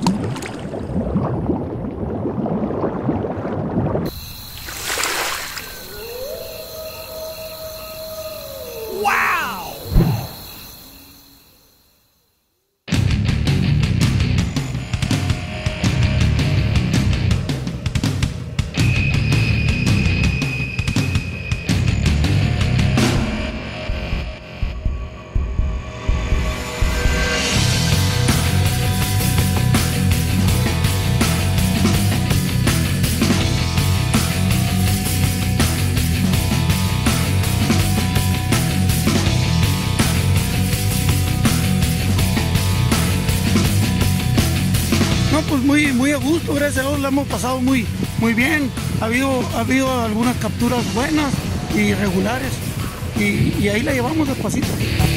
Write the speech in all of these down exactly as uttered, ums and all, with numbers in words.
Pues muy, muy a gusto, gracias a Dios, la hemos pasado muy, muy bien. Ha habido, ha habido algunas capturas buenas y regulares y, y ahí la llevamos despacito.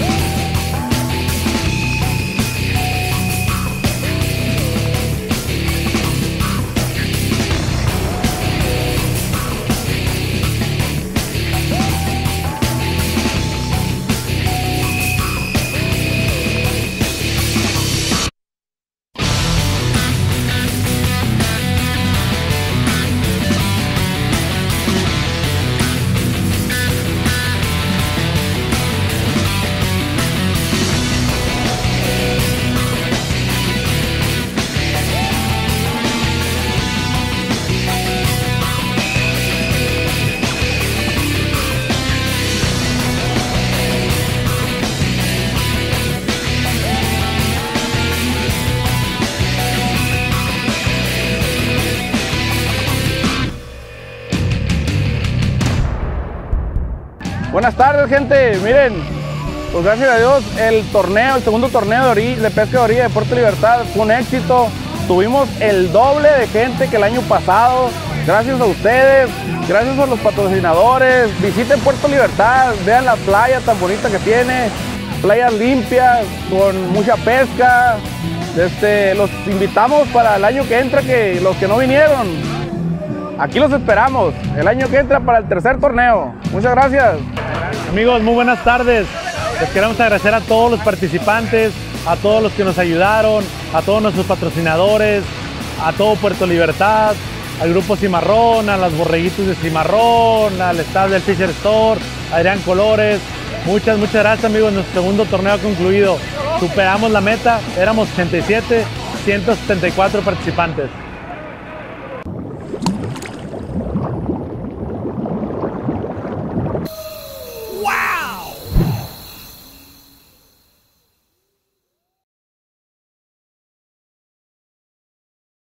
Buenas tardes, gente. Miren, pues gracias a Dios el torneo, el segundo torneo de, orilla, de pesca de orilla de Puerto Libertad fue un éxito. Tuvimos el doble de gente que el año pasado. Gracias a ustedes, gracias a los patrocinadores. Visiten Puerto Libertad, vean la playa tan bonita que tiene, playas limpias, con mucha pesca. Este, los invitamos para el año que entra, que los que no vinieron, aquí los esperamos el año que entra para el tercer torneo. Muchas gracias. Amigos, muy buenas tardes. Les queremos agradecer a todos los participantes, a todos los que nos ayudaron, a todos nuestros patrocinadores, a todo Puerto Libertad, al Grupo Cimarrón, a las borreguitos de Cimarrón, al staff del Fisher Store, Adrián Colores. Muchas, muchas gracias, amigos. Nuestro segundo torneo ha concluido. Superamos la meta, éramos ochenta y siete, ciento setenta y cuatro participantes.